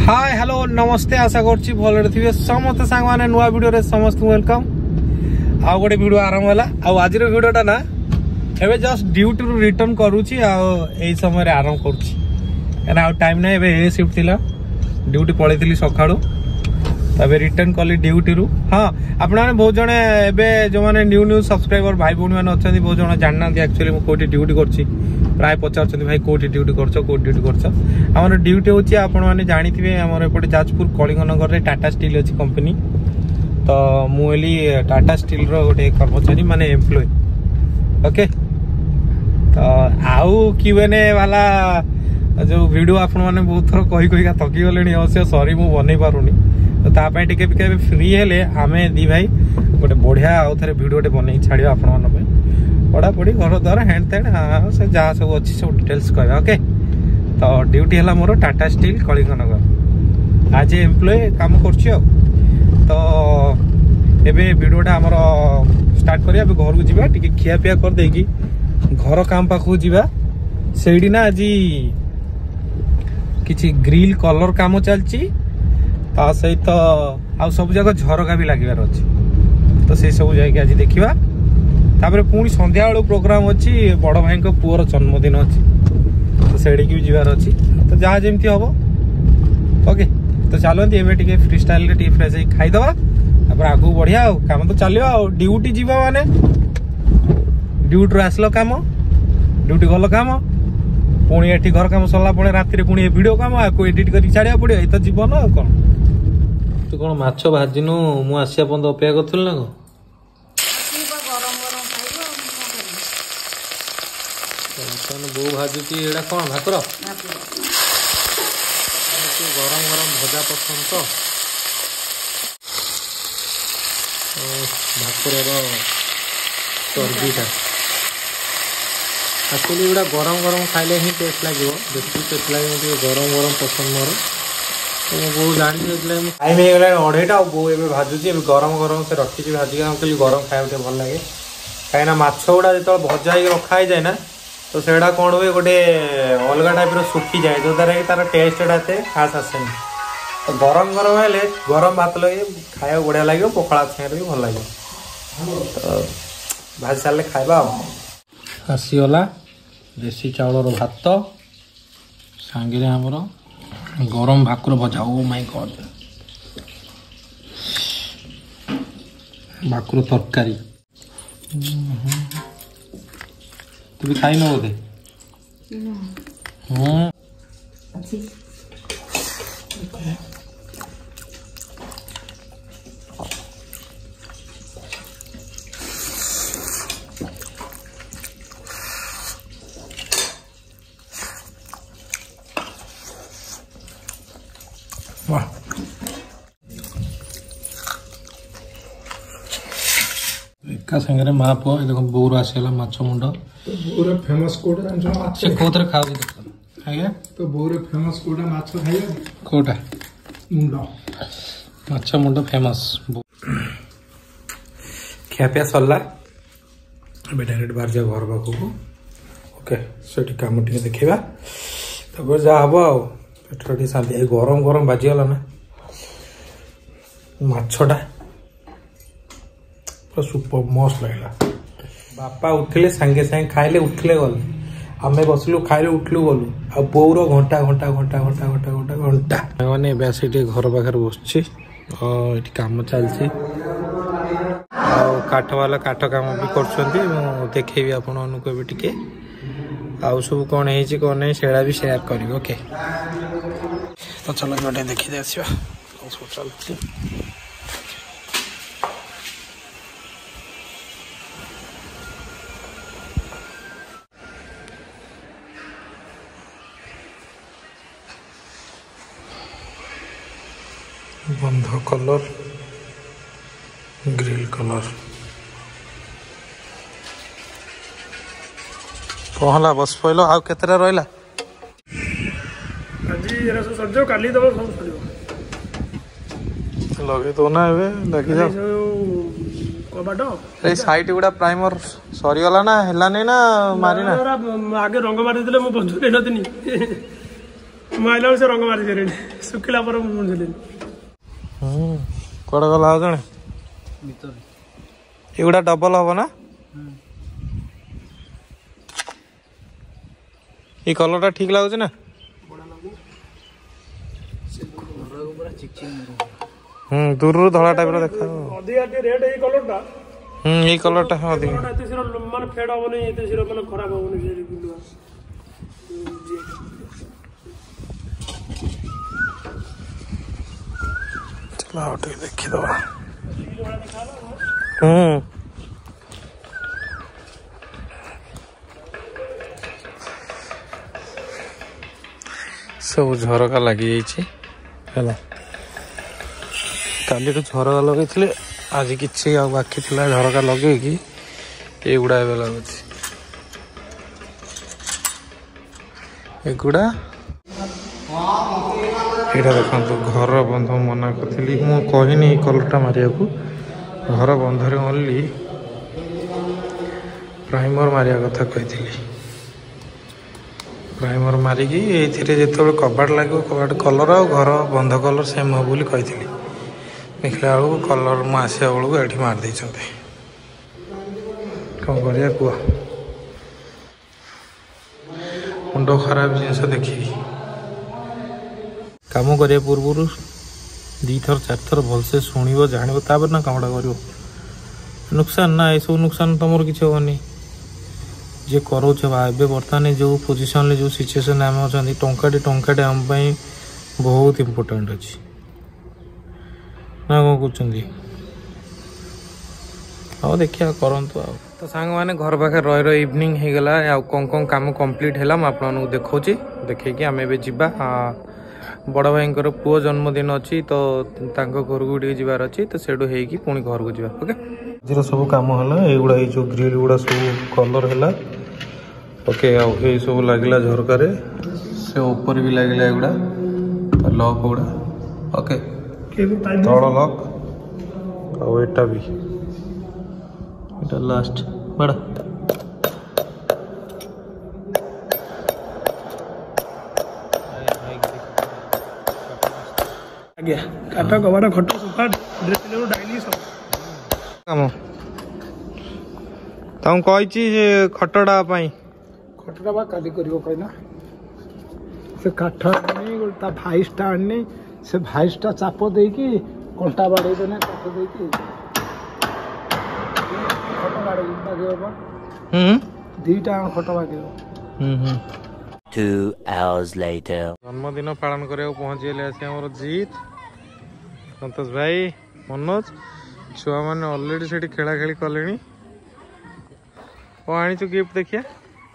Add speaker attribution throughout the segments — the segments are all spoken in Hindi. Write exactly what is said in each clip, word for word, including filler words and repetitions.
Speaker 1: हाय हेलो नमस्ते आशा करछि भलरे थिबे समस्त सांग माने नुवा वीडियो रे समस्त वेलकम। आ गोटे वीडियो आरंभ होला। आ आज रो वीडियोटा ना एबे जस्ट ड्यूटी रु रिटर्न करूछि आ एई समय रे आरंभ करूछि एना आ टाइम नै एबे ए शिफ्ट थिला ड्यूटी पळेथिली सखाळू तबे रिटर्न कली ड्यूटी रु। हां आपण माने बहुत जणे एबे जो माने न्यू न्यू सब्सक्राइबर भाई बोनी माने अछंती बहुत जणे जानना एक्चुअली मु कोठी ड्यूटी करछि प्राय पचार भाई कौटी ड्यूटी कर ड्यूटी कर आम ड्यूटी होची आपण माने जानिथिबे हमर एपटे जाजपुर कलिंगनगर रे टाटा स्टील अछि कंपनी। तो मुली टाटा स्टील रो गोटे कर्मचारी माने एम्प्लॉय ओके। तो आउ क्यूएनए वाला जो वीडियो आपण माने बहुत थर कहि कहि का थकी गलेनी अवश्य सॉरी मु बनै पारुनी। तो ता पय टिके पिके फ्री हेले आमे दी भाई गोटे बढ़िया आउ थरे वीडियोटे बनै छाडियो आपण माने पे पढ़ापढ़ी घर द्वार हैंड तैंड हाँ से जहाँ सब अच्छी सब डिटेल्स कह ओके। तो ड्यूटी है मोर टाटा स्टील कलिंगनगर आज एम्प्लॉय काम कर। तो एबे वीडियोटा आमर स्टार्ट करिया घर को जीवा टिके खिया पिया कर देगी घर काम पाखु जीवा सेडी ना आज किछि ग्रिल कलर काम चलची ता सहित आ सब जगह झरका भी लागिवार अछि। तो से सब जाके आज देखिबा तापर पुणी संध्या बेलू प्रोग्राम अच्छी बड़ भाई पुअर जन्मदिन अच्छी तो सेठी भी जीवार अच्छी। तो जहाँ जमी हम ओके। तो चलती एवं टे फ्री स्टाइल टे फ्रेश खाईदवा तापर आगू बढ़िया काम तो चलो ड्यूटी जीवा माने ड्यूटी आसल काम ड्यूटी गल काम पुणी एटी घर काम सरला पुणी राति पुणी वीडियो काम आपको एडिट कर छाड़ा पड़ो ये तो जीवन आ कौन। तू कौन माछ भाजिनु मु आसिया पर्यंत अपेक्षा करी ना बो भाजुची एड़ा कौन भाकुर गरम गरम भजा पसंद तो भाकुर चर्बीटा एक्चुअली एड़ा गरम गरम खाइले ही टेस्ट लगे बेसी टेस्ट लगे गरम गरम पसंद मोर। तो बो जानी टाइम हो गला अढ़ेटा बो ए भाजुची गरम गरम से रखी भाजिक गरम खाया भल लगे कहीं माछ गुड़ा जो भजा रखा जाए ना तो सेटा कौन हुए गोटे अलग टाइप सुखी जाए जो द्वारा कि तार टेस्टा एत खास आसेनि। तो गरम गरम हेले गरम भात लगे खाया बढ़िया लगे पखाड़ा सागर भी भल लगे। तो भाजी सारे खाइबा आसीगला देसी चाउल भात सांगे आमर गरम भाकुर भजा ओ माय गॉड भाकुर तरकारी तू भी खाई न बोधे वाह एका संगे माँ पुआ देख बोर आसगला माछ मुंड बोर फेमस कोटा माछ से कोतरे खाउ आज्ञा। तो बोर फेमस कोटा माछ खाइबा कोटा मुंड माछ मुंड फेमस खियापिया सरला अबे डायरेक्ट बाहर जा घर पाखु ओके सेठी काम टिके देखिबा तब जा हबो आ पेटटी शांति गरम गरम बाजी गला ना माछटा सुपर मस्त लगला। बापा उठिले सांगे सांगे खाइले उठले गले आम बसलु खाइले उठलु गलु आ बोर घंटा घंटा घंटा घंटा घंटा घंटा घंटा मैंने बेस घर पाखे बसছি ये कम चलती काठ वाला काठ काम भी कर देखेबी आपको टिके आउ सब कौन है कौन नहीं से भी शेयर करी ओके। तो चलो गोटे देखी आसवा सब चलती बंध कलर ग्रिल कलर कहला बस पहलो आउ केतरा रहला
Speaker 2: आज एरा सब सजो काली दबो सब सजो
Speaker 1: लगे तो ना एबे लगी जा
Speaker 2: कबाटो
Speaker 1: ए साइट गुडा प्राइमर सरी गला ना हेला नै ना मारी ना
Speaker 2: आगे रंग मारि दिले मु बंधु नै नदिनी माइला से रंग मारी सारे सुखिला पर मुझे
Speaker 1: कौड़ा गला हो जने एगुड़ा डबल हम ना ये कलर ठीक लगुच ना हम्म दूर धड़ा टाइप देखा
Speaker 2: अधिक रेट ये कलर टा
Speaker 1: हम्म ये कलर टा हाँ अधिक
Speaker 2: एते सिर माने फेड होबनी एते सिर माने खराब होबनी जे बिलुआ
Speaker 1: चला उठे देखि दवा हम्म सब झरका लगी जाइए है काली झरका लगे आज कि बाकी थी झरका लगे कि एगुड़ा लगुच एगुड़ा यहाँ देखो घर बंध मना करी मुझे कहनी कलरटा मारे घर बंधरे ओनली प्राइमर मारिया कथा कही प्राइमर मारिकी ये जो कबाट लगे कबाट कलर आ घर बंध कलर सेम हो बोली कही देखला बेलू कलर मुझे बेलू ये मारदे कौन करिया कह मुंड खराब जिनस देखी काम करिया पूर्व दी थर चार थर भलसे शुणव जान तापर ना कामटा कर नुकसान ना ये सब नुकसान तुम किसी हेनी जे करो बर्तमान जो पोजिशन जो सिचुएशन आम अच्छा टंकाटे टंकाटे आम बहुत इम्पोर्टाट अच्छी ना कौन कर हाँ देखिए करंतु आ तो सांग मैंने घर पाखे रही रही इवनिंग हो गला आ कौन कौन काम कंप्लीट है मुझे देखा देखिए आम ए जा बड़ भाई पुओ जन्मदिन अच्छी तो घर को जबार अच्छी तो सेठू होगी पुणी घर को जा ओके आज सब कम है युवा जो ग्रिल गुड़ा सब कलर है ओके ये सब लगला झरकार से ऊपर भी लगला एगुड़ा लक गुड़ा ओके तल लक आटा भी इटा लास्ट बड़ा
Speaker 2: आज्ञा काटा कबाटा खट सोफा ड्रेसिंग डाइनिंग सब
Speaker 1: काम तुम कही खटड़ा
Speaker 2: खटड़ा बा काली करियो कहना से काठ आनी ता भाइसटा आनी से भाइसटा चाप देकी कंटा बाड़े देना काट देकी खट बाड़े बागे
Speaker 1: हम्म
Speaker 2: दीटा खट बागे
Speaker 1: हम्म
Speaker 3: Two hours later.
Speaker 1: जन्मदिन पालन करने पहुंच गए आसी आम जीत संतोष भाई मनोज छुआ मैंने अलरेडी से खेला खेली कले आनी गिफ्ट देखिए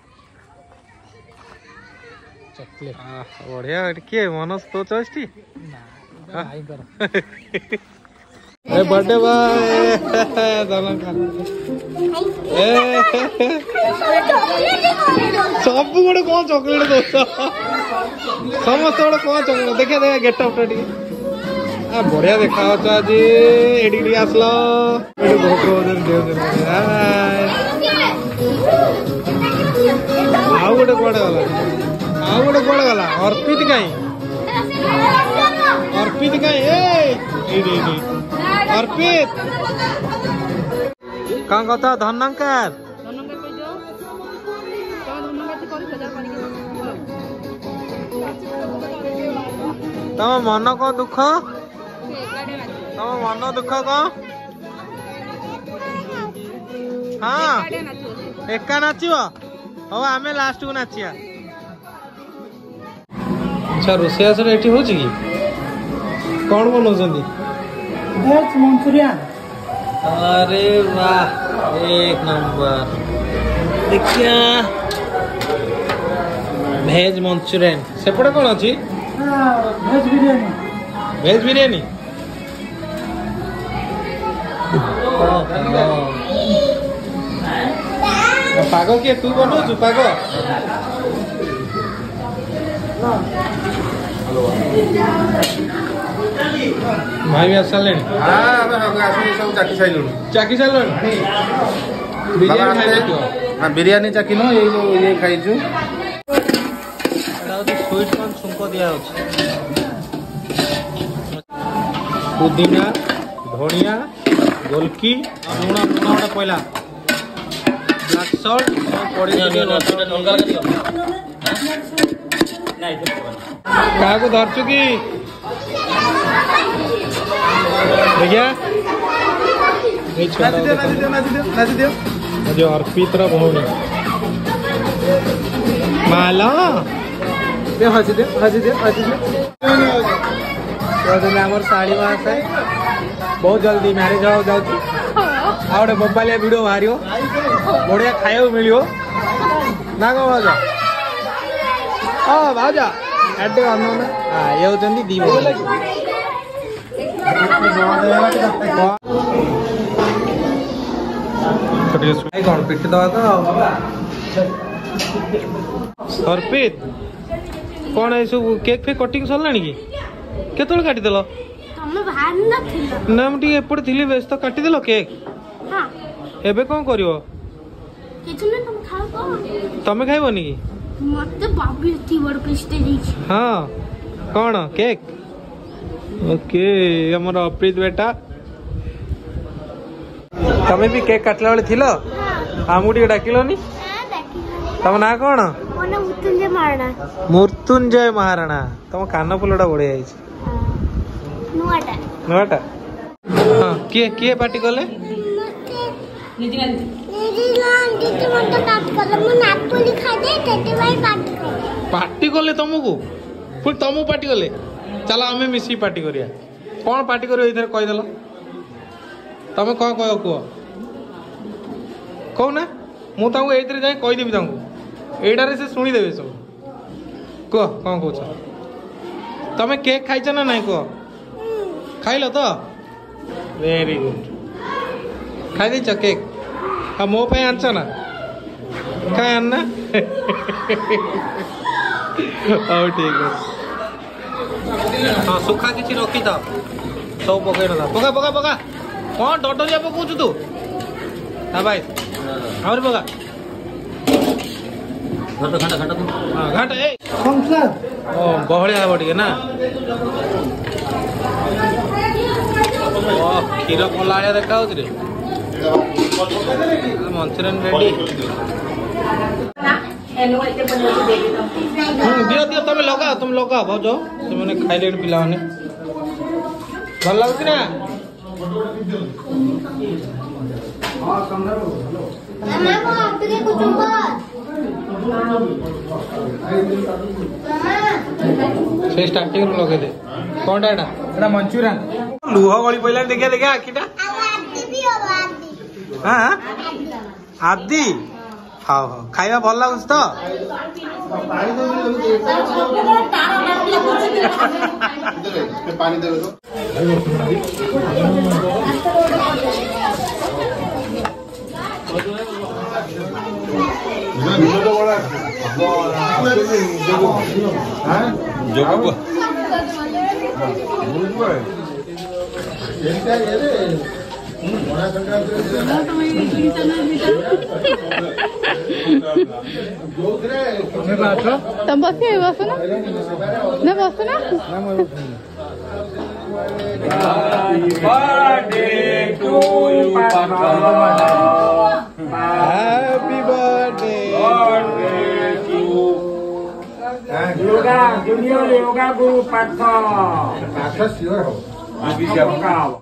Speaker 1: बढ़िया किए मनोज तो चॉइस टी बर्थडे बाय सब गोटे कौन चॉकलेट दो समस्त गोटे कौन चॉकलेट देखिए देखिए गेटअप बढ़िया देखा आज एडी आसल आउ गोटे कौड़े गला आउ गोटे कौड़े गला अर्पित कहीं अर्पित कहीं अर्पित कौन कथा धनकर तम मन को दुख तम मन दुख कौन हाँ एका नाचब हम आम लास्ट को नाचिया अच्छा रोषेस हो कौन बनाऊँ
Speaker 2: वेज मंचूरियन
Speaker 1: अरे वाह एक नंबर देखिया भेज मंचूरियन सेपटे कौन अच्छी
Speaker 2: वेज बिरयानी
Speaker 1: भेज बिरयानी पाग किए तू बनाऊ पाग भाई भी आस सारे
Speaker 4: सब चाकी सारू
Speaker 1: चाकी सारे बिरयानी
Speaker 4: बिरयानी चाकी नु ये ये खाइछु
Speaker 1: स्वीट कॉर्न छुंक दिया पुदीना धनिया गोलकी लुण लुण गोटे पहला ब्लैक सल्ट पड़ी क्या धरचु कि देखिया जो अर्पित भौणी माला हसी दे हसी दे हसी दे आमर साड़ी मास है बहुत जल्दी मैरिज हो जाऊँ गोटे मोबाइल वीडियो बाहर बढ़िया खाया मिल ना कौन भाजा हाँ भाजा एडे अनु ना हाँ ये होती दी कौन पिट दवा तो अर्पित कौन है सब केक फेक कटिंग सरला कि केतल काटिदेल ना मुझे एपटे थी व्यस्त काटिदेल केक एबे कौन करियो तमे खाइबनी कि हाँ कौन केक ओके हमर अप्रीत बेटा तमे भी केक काटला बेले थिलो आमु टिके डाकिलोनी तम ना कौन मृत्युंजय महाराणा तम कान फुलटा बढ़िया है नुआटा हाँ किए किए पार्टी कले पार्टी कले तुमको पुणी तुमको पार्टी कले चलो आम मिसी पार्टी करिया कौन पार्टी करियो इधर कहीदेल तमें कौन कह कह कहना मुझे ये जाए कहीदेवी एटारे से शुणिदेवे सब कह कौन कौच तमें केक खाइच ना ना कह खाइल तो वेरी गुड खाई देच केक हाँ मो पे आनच ना कहीं आना हाँ ठीक है हाँ सुखा किसी रखी था सब पकई ना पका पका पका कौन डट जा पकाऊ तू हाँ भाई और पका हाँ घाट ए गहलिया हम टे ना क्षीर पला देखा रे मंचूरियन रेडी दियो दियो तुम लगाओ तुम लगाओ भाज से मैंने खाइले पिला मैंने भल लगुच ना से स्टार्टिंग लगे दे कौन टा एटा मंचूरियन लुह गली पड़े देखिए देखिए आखिटा हाँ आदि हाँ हाँ खाଇବା ଭଲ ଲାଗୁଛି ତ
Speaker 4: पानी देवे तो
Speaker 5: तुम बस बस ना ना बस ना
Speaker 1: happy birthday
Speaker 2: yoga junior yoga guru पाठ पाठ सियोर हो